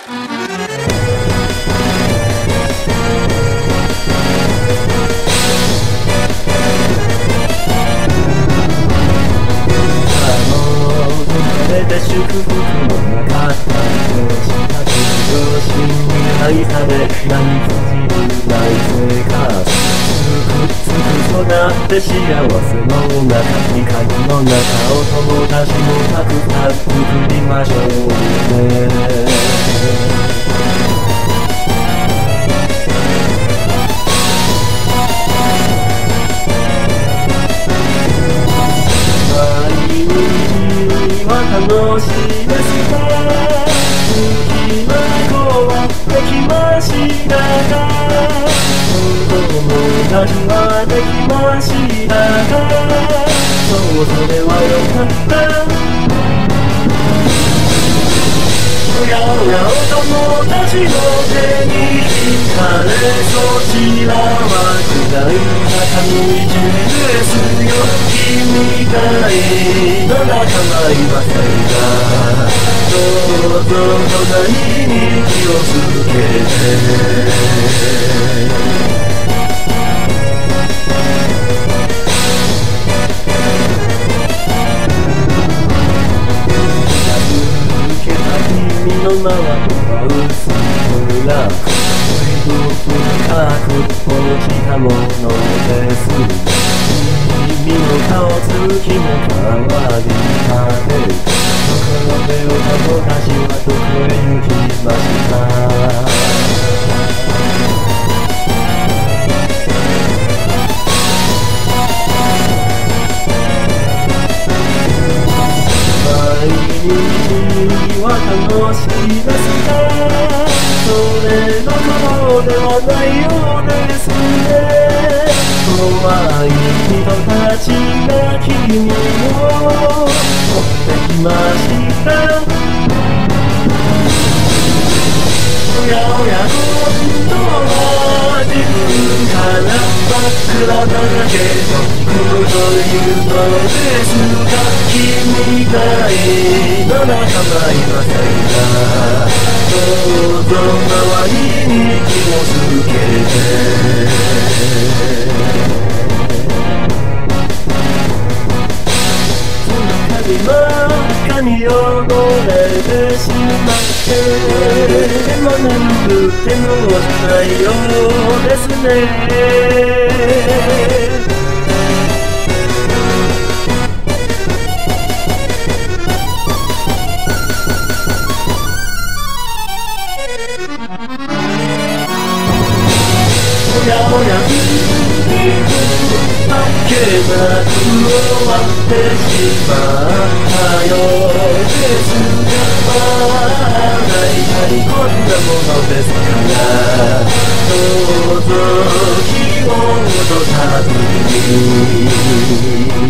祝福もなかった両親に愛され何不自由ない生活すく育って幸せの中光の中を友達もたくさん作りましょうね楽しいですか好きな子はできましたかお友達はできましたかそうそれはよかったおやおやお友達の手に惹かれそちらは暗い坂道ですよ君がいいの仲間いませんかどうぞ隣に気をつけて君のままは薄ら深く落ちたものです君の顔つきも変わり果てるところでお友達はどこへ行きました毎日は楽しいですかそれどころではないようですね怖い人たちが君を追ってきましたおやおや今度は自分から真っ暗だけど来るというのですか君がいいの仲間いませんかどうぞ周りに気をつけて真っ赤に汚れてしまってでも眠くてもないようですねおやおやあっけなく終わってしまったよですが大体こんなものですからどうぞ気を落とさずに